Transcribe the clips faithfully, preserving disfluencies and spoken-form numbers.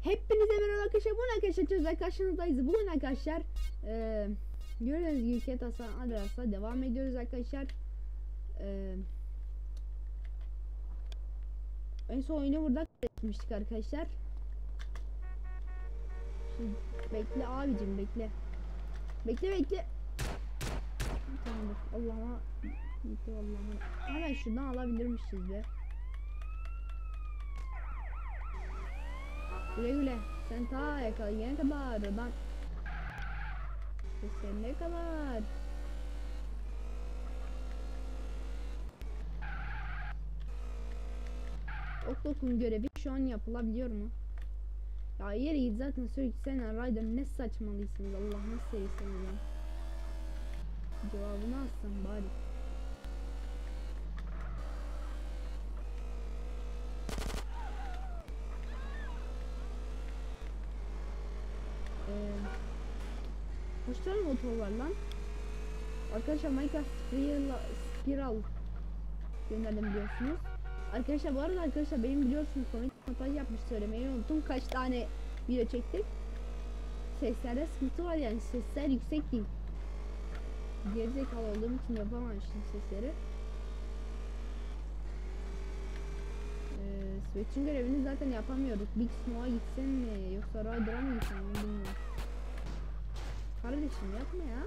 Hepinize merhaba arkadaşlar. Bugün arkadaşlar çözler karşınızdayız. Bugün arkadaşlar e, gördüğünüz gibi Ket Hasan Adras'la devam ediyoruz arkadaşlar. E, en son oyunu burada etmiştik arkadaşlar. Şimdi bekle abicim, bekle. Bekle bekle. Tamamdır. Allah'ıma gitti Allah'ıma. Hemen şuradan alabilirmişiz be. Güle güle. Sen ta yakalayana kadar oradan. Sen ne kadar? Ok dokun görevi şu an yapılabiliyor mu? Ya yere git zaten sürekli sen Ryder ne saçmalıyorsunuz, Allah nasıl seviyorsunuz ya. Cevabını alsam bari. Ee, kaç tane motor var lan? Arkadaşlar Minecraft Spiral, Spiral gönderdim biliyorsunuz. Arkadaşlar bu arada arkadaşlar benim biliyorsunuz komik montaj yapmış, söylemeyi unuttum. Kaç tane video çektik. Seslerde sıkıntı var, yani sesler yüksek değil. Gerizekalı olduğum için yapamamıştım sesleri. Ee, Switch'in görevini zaten yapamıyorduk. Big Snow'a gitsen mi yoksa Rider'a mı gitsen onu bilmiyorum. Kardeşim yapma ya.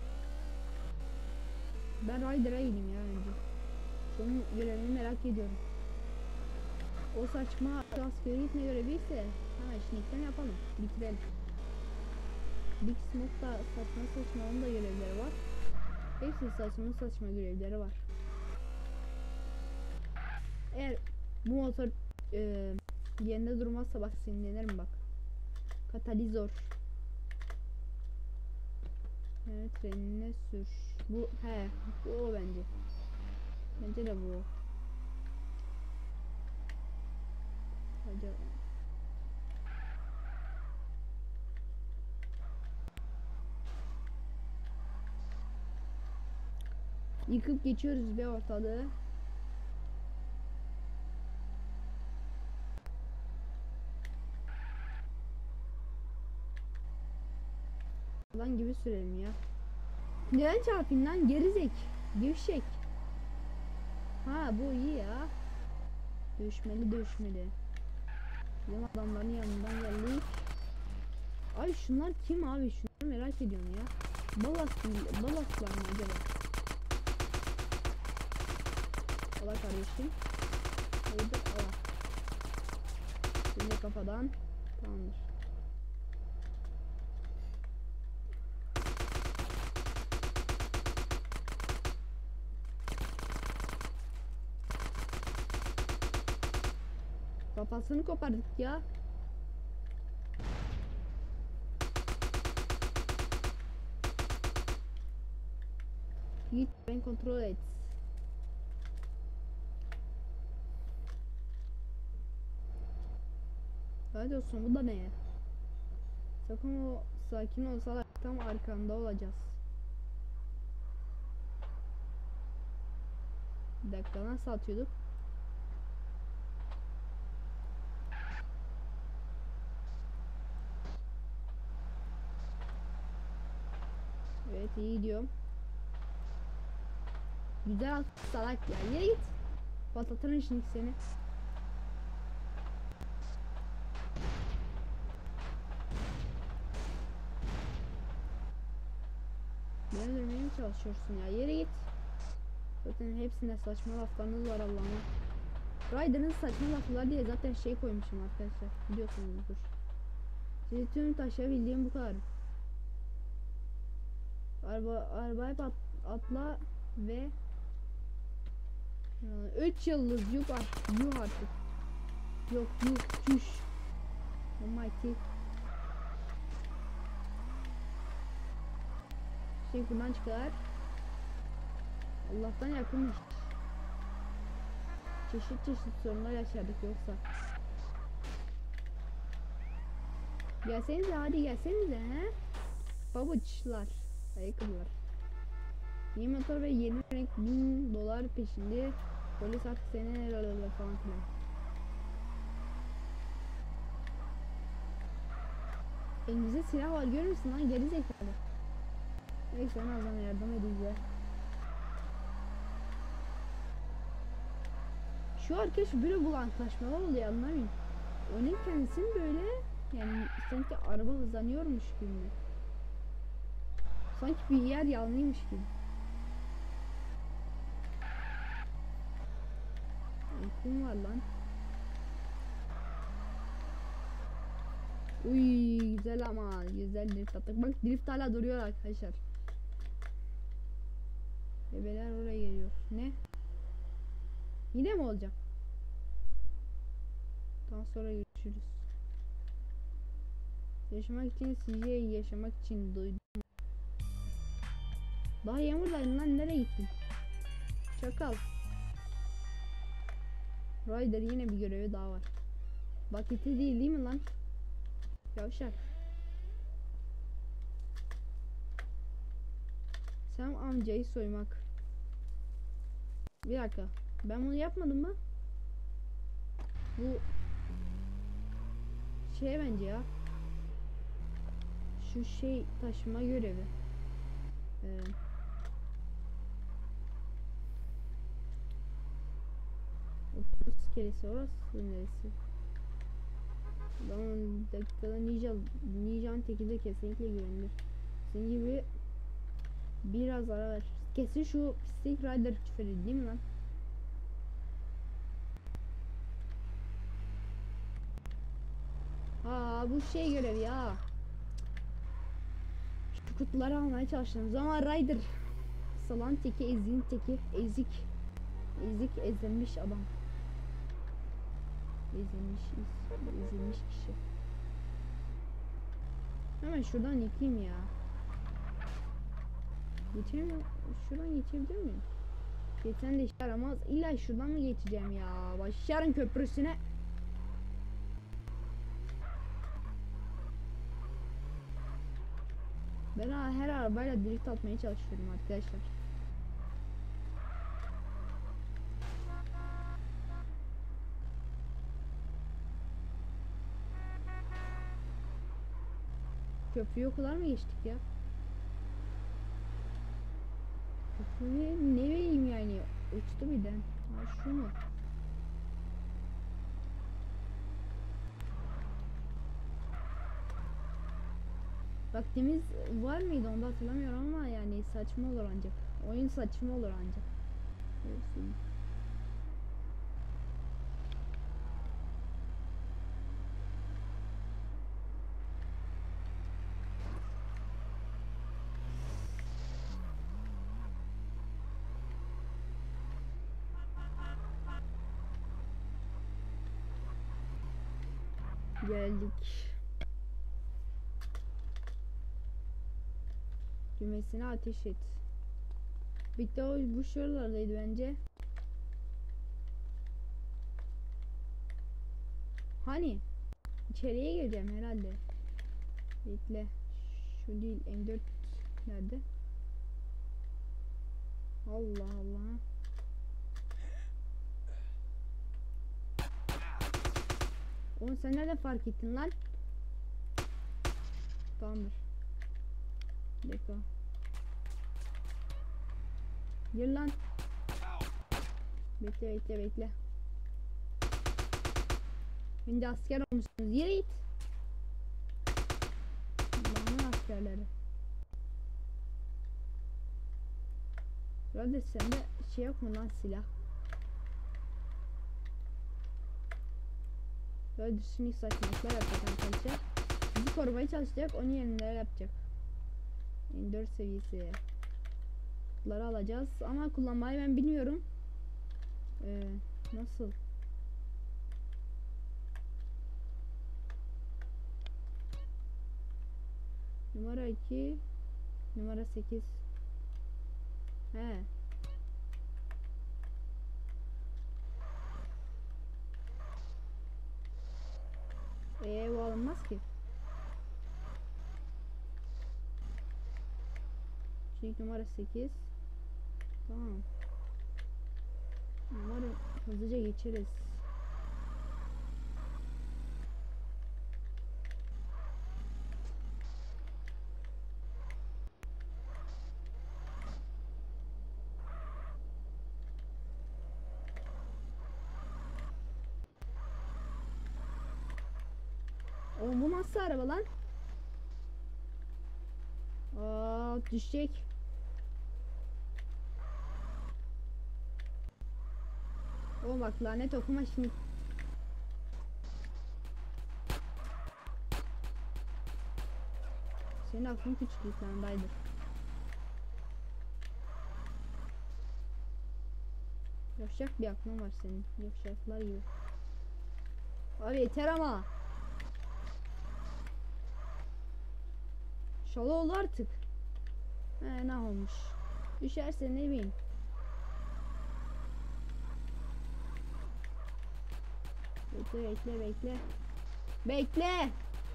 Ben Rider'a gideyim ya önce. Şunun görevini merak ediyorum. O saçma askere gitme görevi ise hemen şimdiden yapalım. Bitirelim. Big Smoke'da saçma saçma onun da görevleri var. Hepsi saçma saçma görevleri var. Eğer bu motor e, yerinde durmazsa bak sinirlenirim bak. Katalizör. Evet, trenine sür. Bu he, bu o bence. Bence de bu. Hadi. Yıkıp geçiyoruz be ortalığı. Lan gibi sürelim ya. Neden çarpayım lan, gerizek, gevşek. Ha bu iyi ya. Dövüşmeli dövüşmeli. Bizim adamların yanından geldik. Ay şunlar kim abi, şunları merak ediyorum ya. Balast balastlar mı acaba? Allah kardeşim. Haydi Allah. Şimdi kafadan. Tamamdır. Kafasını kopardık ya. Git ben kontrol et. Hadi olsun, bu da ne? Sakın o sakin olsalar tam arkanda olacağız. Bir dakika, nasıl atıyorduk? Evet, iyi gidiyorum. Güzel at salak ya. Yere git. Patlatırın şimdi seni. Beni öldürmeye mi çalışıyorsun ya? Yere git. Zaten hepsinde saçma laflarınız var Allah'ım. Ryder'ın saçma laflar diye zaten şey koymuşum arkadaşlar. Biliyorsunuzdur. Sizi tüm taşıyabildiğim bu kadar. Araba, arabaya at, atla ve üç yıldız yok artık, yok artık. Yok yok çüş. Almighty. Şey buradan çıkar. Allah'tan yakınmış. Çeşit çeşit sorunlar yaşadık yoksa. Gelsenize, hadi gelsenize he. Babuçlar. Ayakkabılar. Yeni motor ve yeni renk bin dolar peşinde. Polis artık seni falan filan. Elinizde silah var, görür müsün lan, geri zekalı. Neyse en azından yardım edeceğim. Şu arkadaş böyle bulanıklaşmalar oluyor, anlamıyorum. Onun kendisini böyle, yani sanki araba hızlanıyormuş gibi. Sanki bir yer yanlıymış gibi. Kim var lan? Uy güzel ama güzel drift attık. Bak drift hala duruyor arkadaşlar. Bebeler oraya geliyor. Ne? Yine mi olacak? Daha sonra görüşürüz. Yaşamak için sizi yaşamak için duydum. Daha yağmurdaydın lan, nereye gittin? Çakal. Ryder yine bir görevi daha var. Baketi değil değil mi lan? Yavşak. Sam amcayı soymak. Bir dakika. Ben bunu yapmadım mı? Bu şey bence ya. Şu şey taşıma görevi. Ee, iskelesi orası neresi? Adamın dakikada ninja ninja'nın teki de kesinlikle güvenilir. Senin gibi biraz ara ver. Kesin şu pislik rider küfür değil mi lan? Aa bu şey görevi ya. Şu kutuları almaya çalıştığım zaman rider salan teki, ezin teki, ezik ezik ezilmiş adam. Ezilmiş ezilmiş kişi. Hemen şuradan yıkayım ya. Geçemiyorum. Şuradan geçebilir miyim? Geçen de işe yaramaz. İlla şuradan mı geçeceğim ya? Başarın köprüsüne. Ben her arabayla drift atmaya çalışıyorum arkadaşlar. Köprüyü o kadar mı geçtik ya? Köprüyü ne bileyim yani. Uçtu birden. Ha şu mu? Vaktimiz var mıydı onu da hatırlamıyorum ama yani saçma olur ancak. Oyun saçma olur ancak. Görürsün. Geldik. Düğmesine ateş et. Bitti, o bu şuralardaydı bence. Hani içeriye gireceğim herhalde. Bekle. Şu değil, M dört nerede? Allah Allah. Oğlum sen nereden fark ettin lan? Tamamdır. Bir dakika. Gir lan. Bekle bekle bekle. Şimdi asker olmuşsunuz. Yere git. Allah'ın askerleri. Herhalde sende şey yok mu lan, silah? Böyle düşünük saçmalıklar yapacak arkadaşlar. Bizi korumaya çalışacak, onun yerine yapacak. Yani dört seviyesi. Kutuları alacağız ama kullanmayı ben bilmiyorum. Ee, nasıl? Numara iki, numara sekiz. He. Eee bu alınmaz ki. Çünkü numara sekiz. Tamam. Numara hızlıca geçeriz. O bu nasıl araba lan? Aa, düşecek. O bak lanet okuma şimdi. Senin aklın küçük sen Ryder. Yavşak bir aklın var senin. Yavşaklar gibi. Abi yeter ama. Şalı oldu artık. He ne olmuş. Düşerse ne bileyim. Bekle bekle bekle. Bekle.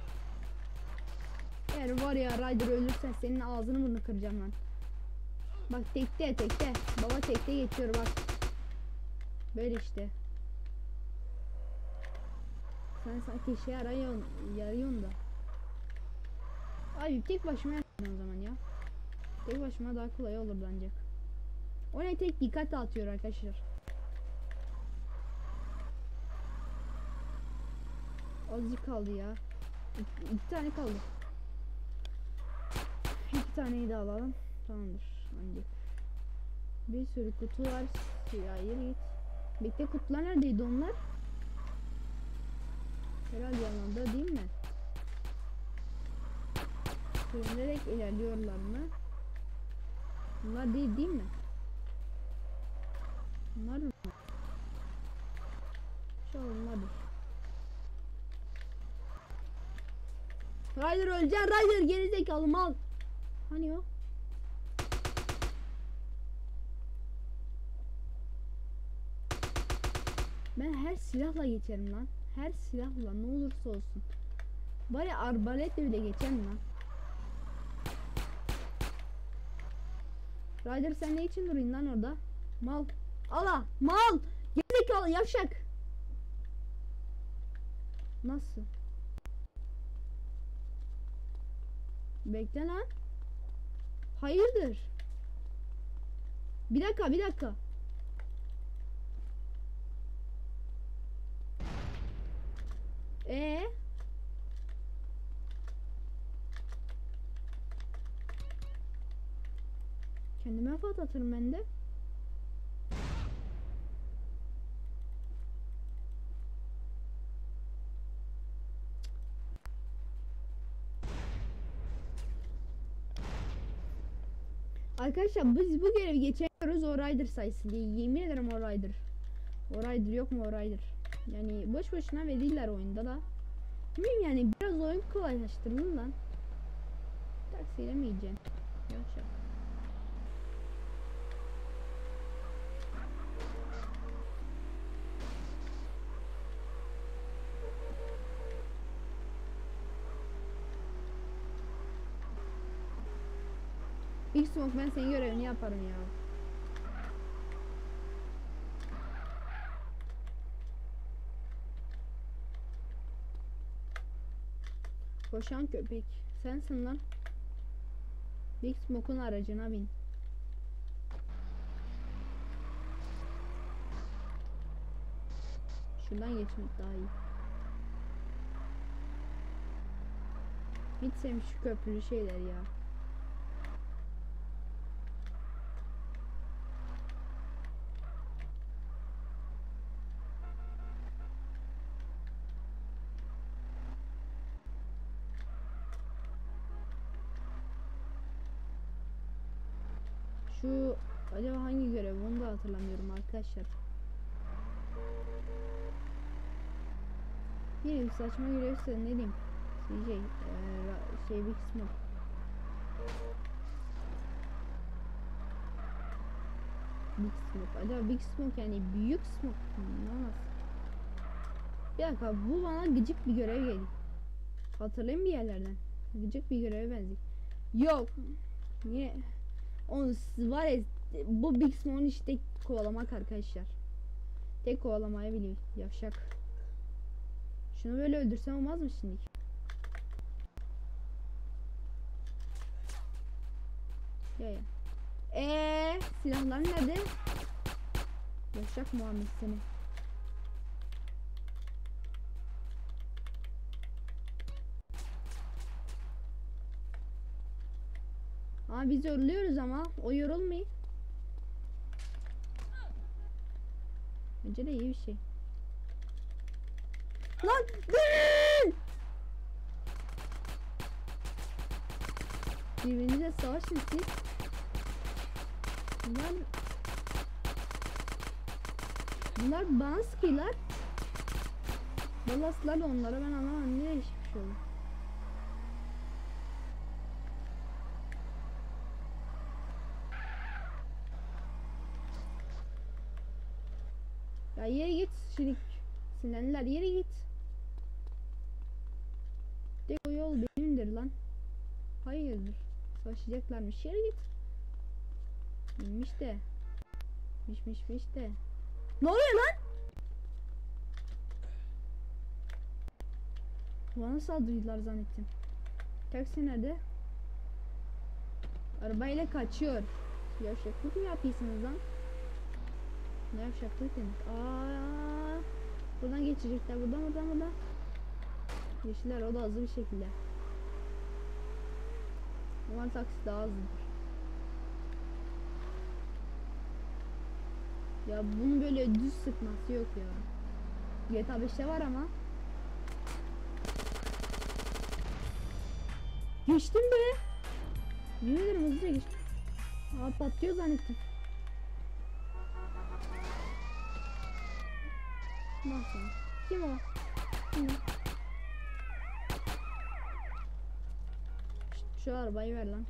Eğer var ya Ryder ölürsen senin ağzını burnunu kıracağım lan. Bak tekte tekte. Baba tekte geçiyor bak. Böyle işte. Sen sanki işe yarıyorsun, yarıyorsun da. Abi tek başıma yapayım o zaman ya. Tek başıma daha kolay olur ancak. O ne tek dikkat dağıtıyor arkadaşlar. Azıcık kaldı ya. İki, iki tane kaldı. İki taneyi de alalım. Tamamdır ancak. Bir sürü kutu var. Hayır git. Bekle kutular neredeydi onlar? Herhalde yanında değil mi? Sürünerek ilerliyorlar mı? Bunlar değil değil mi? Bunlar mı? Şu onlardır. Ryder öleceksin Ryder gerizekalı mal. Hani o? Ben her silahla geçerim lan. Her silahla ne olursa olsun. Bari arbaletle bile geçerim lan. Ryder sen ne için durayım lan orada? Mal. Ala mal. Gerizekalı yavşak. Nasıl? Bekle lan. Hayırdır? Bir dakika bir dakika. Ee? Kendime patlatırım ben de. Arkadaşlar biz bu görevi geçemiyoruz o Ryder sayesinde. Yemin ederim o Ryder. O Ryder yok mu o Ryder? Yani boş boşuna verirler oyunda da. Bilmiyorum yani biraz oyun kolaylaştırın lan. Taksiyle mi yiyeceksin? Yok ya. Big Smoke ben senin görevini yaparım ya. Koşan köpek. Sensin lan. Big Smoke'un aracına bin. Şuradan geçmek daha iyi. Hiç sevmiş şu köprülü şeyler ya. Şu acaba hangi görev onu da hatırlamıyorum arkadaşlar. Bir saçma görev size ne diyeyim? Şey, ee, şey Big Smoke. Big Smoke. Acaba Big Smoke yani büyük smoke mu? Bir dakika bu bana gıcık bir görev geldi. Hatırlayayım bir yerlerden. Gıcık bir göreve benziyor. Yok. Yine onu var ya bu Big Smoke'un işte kovalamak arkadaşlar. Tek kovalamayı biliyor. Yavşak. Şunu böyle öldürsem olmaz mı şimdi? Ya ya. Eee silahlar nerede? Yavşak Muhammed seni. Ama biz yoruluyoruz ama o yorulmuyor. Bence de iyi bir şey. Lan değil. Birbirinize savaşın siz. Bunlar Bunlar bana sıkıyorlar. Balaslar da onlara, ben anlamadım ne değişmiş oldu. Ya yere git şirik. Sinirliler yere git. De o yol benimdir lan. Hayırdır. Savaşacaklarmış, yere git. Bilmiş de. Mişmiş miş de. Ne oluyor lan? Bana saldırdılar zannettim. Taksi nerede? Arabayla kaçıyor. Yavşaklık mı yapıyorsunuz lan? Ne yavşaklık demek? Aa, buradan geçecekler. Buradan buradan buradan. Yeşiller, o da hızlı bir şekilde. Umarım taksi daha hızlıdır. Ya bunun böyle düz sıkması yok ya. G T A beşte var ama. Geçtim be. Yemin ederim hızlıca geçtim. Aa, patlıyor zannettim. Nasıl? Kim o? Kim o? Şşt, şu arabayı ver lan.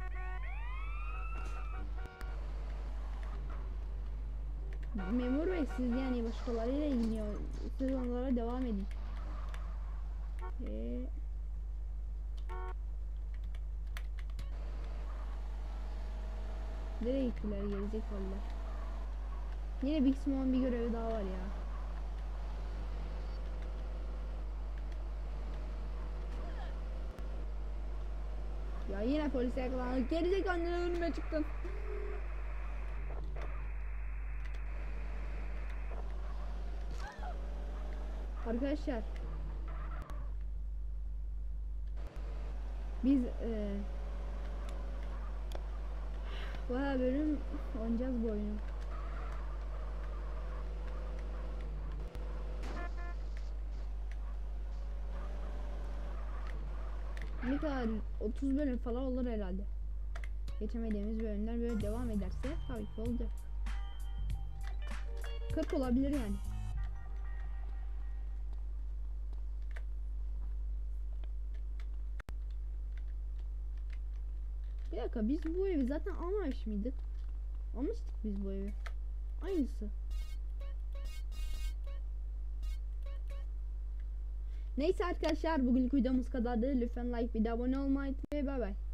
Memur bey, siz yani başkalarıyla ilgileniyor. Siz onlara devam edin. Ee... Nereye gittiler, gelecek vallahi. Yine Big Smoke'un bir görevi daha var ya. Ya yine polise yakalandık. Gelecek annene önüme çıktın. Arkadaşlar, biz e, bayağı bölüm oynayacağız bu oyunu. Ne kadar otuz bölüm falan olur herhalde. Geçemediğimiz bölümler böyle devam ederse tabii ki olacak. kırk olabilir yani. Bir dakika, biz bu evi zaten almamış mıydık? Almıştık biz bu evi. Aynısı. Neyse arkadaşlar, bugünkü videomuz kadardı. Lütfen like, bir de abone olmayı ve bay bay.